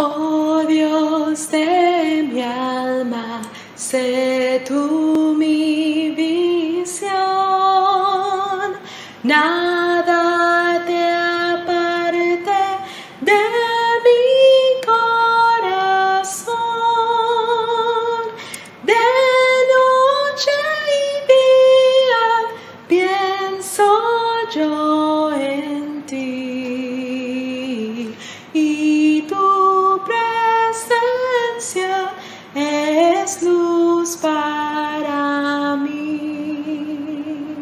Oh Dios de mi alma, sé tú mi visión, nada te aparte de mi corazón. De noche y día pienso yo en ti, y tu presencia es luz para mí.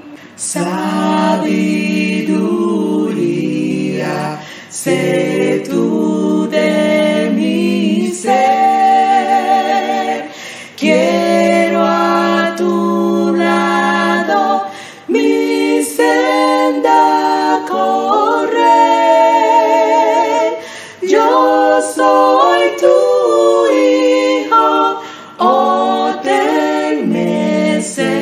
Sabiduría, sé tú de mi ser. Quiero a tu lado mi senda correr. Yo soy tu hijo, oh tenme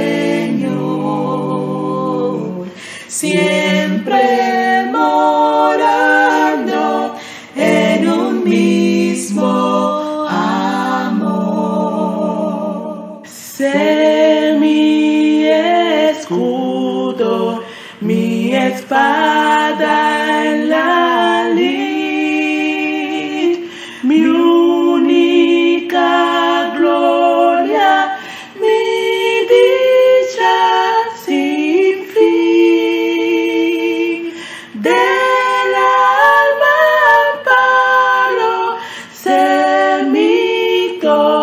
Señor, siempre morando en un mismo amor. Sé mi escudo, mi espada en la lid, mi única gloria, mi dicha sin fin. Del alma amparo, sé mi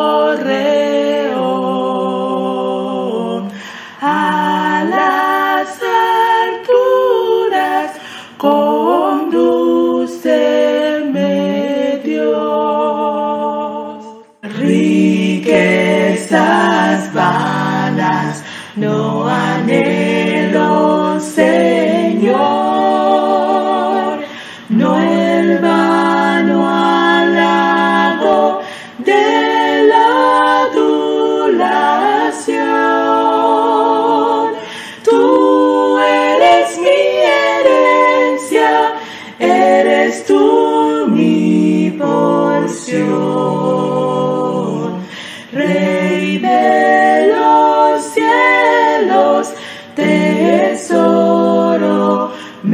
torreón. A las alturas condúceme, Dios. Riquezas vanas no anhelo, Señor, no el vano halago de la adulación. Tú eres mi herencia, eres tú mi porción. Rey de los cielos, tesoro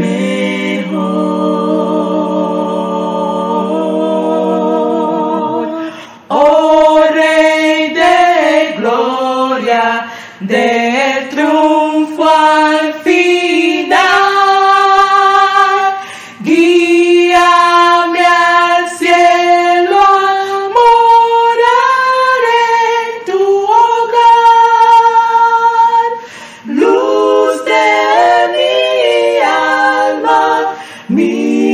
mejor. Oh Rey de gloria, del triunfo al final, guíame al cielo a morar en tu hogar. Luz de mi alma, mi